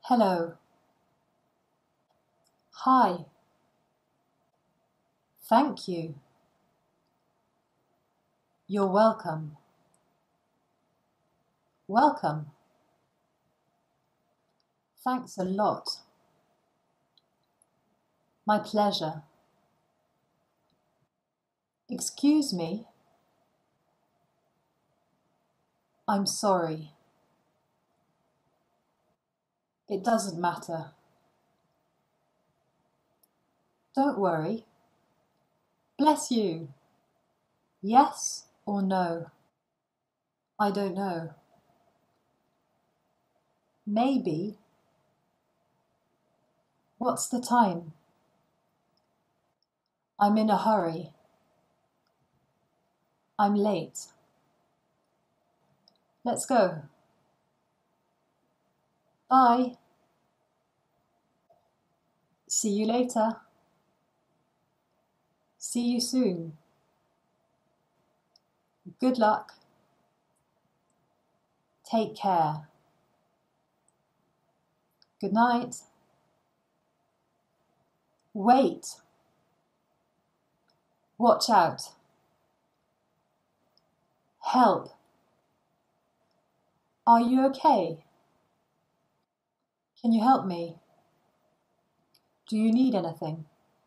Hello. Hi. Thank you. You're welcome. Welcome. Thanks a lot. My pleasure. Excuse me. I'm sorry. It doesn't matter. Don't worry. Bless you. Yes or no? I don't know. Maybe. What's the time? I'm in a hurry. I'm late. Let's go. Bye. See you later. See you soon. Good luck. Take care. Good night. Wait. Watch out. Help. Are you okay? Can you help me? Do you need anything?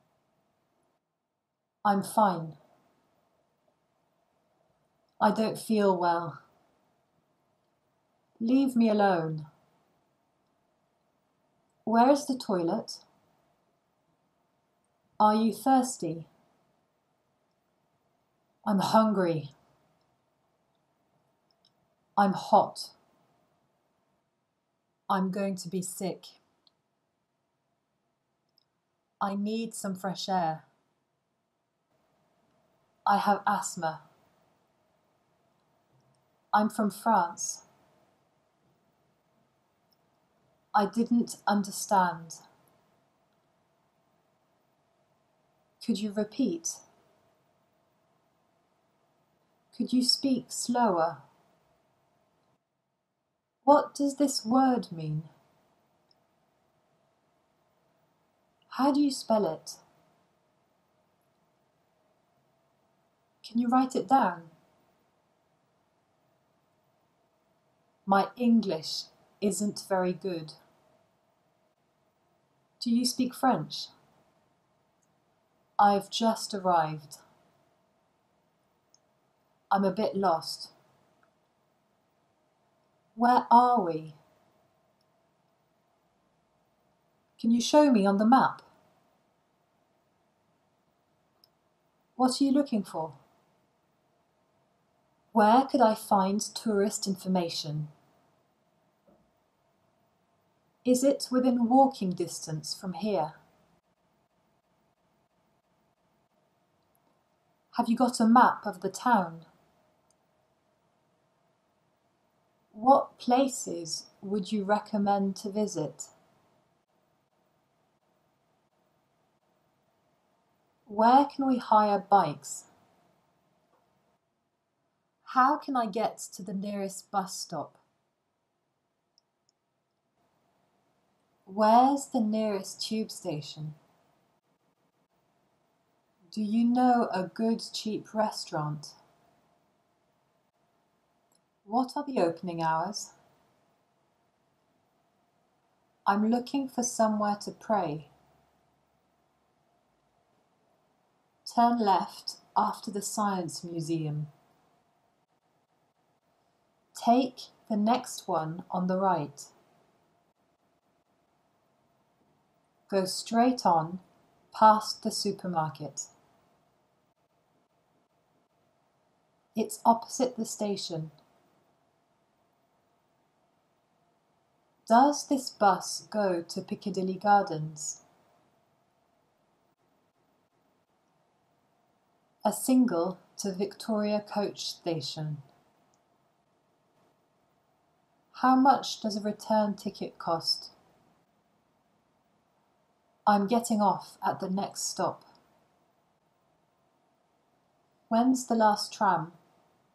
I'm fine. I don't feel well. Leave me alone. Where is the toilet? Are you thirsty? I'm hungry. I'm hot. I'm going to be sick. I need some fresh air. I have asthma. I'm from France. I didn't understand. Could you repeat? Could you speak slower? What does this word mean? How do you spell it? Can you write it down? My English isn't very good. Do you speak French? I've just arrived. I'm a bit lost. Where are we? Can you show me on the map? What are you looking for? Where could I find tourist information? Is it within walking distance from here? Have you got a map of the town? What places would you recommend to visit? Where can we hire bikes? How can I get to the nearest bus stop? Where's the nearest tube station? Do you know a good cheap restaurant? What are the opening hours? I'm looking for somewhere to pray. Turn left after the Science Museum. Take the next one on the right. Go straight on past the supermarket. It's opposite the station. Does this bus go to Piccadilly Gardens? A single to Victoria Coach Station. How much does a return ticket cost? I'm getting off at the next stop. When's the last tram?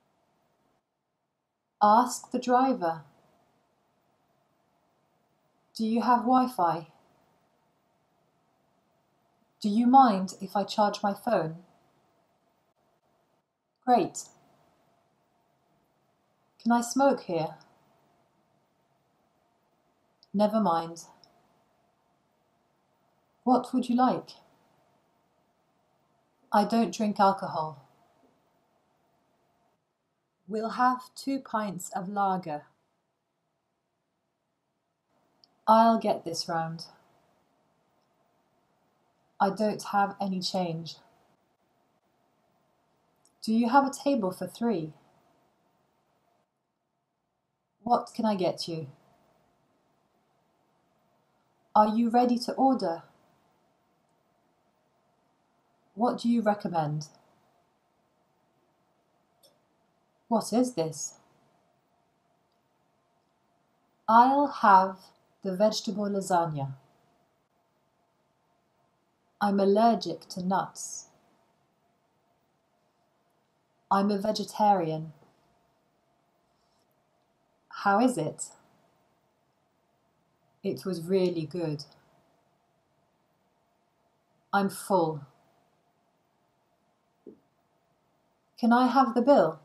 Ask the driver. Do you have Wi-Fi? Do you mind if I charge my phone? Great. Can I smoke here? Never mind. What would you like? I don't drink alcohol. We'll have 2 pints of lager. I'll get this round. I don't have any change. Do you have a table for 3? What can I get you? Are you ready to order? What do you recommend? What is this? I'll have the vegetable lasagna. I'm allergic to nuts. I'm a vegetarian. How is it? It was really good. I'm full. Can I have the bill?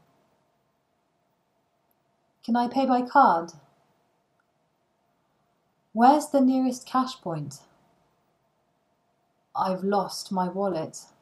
Can I pay by card? Where's the nearest cash point? I've lost my wallet.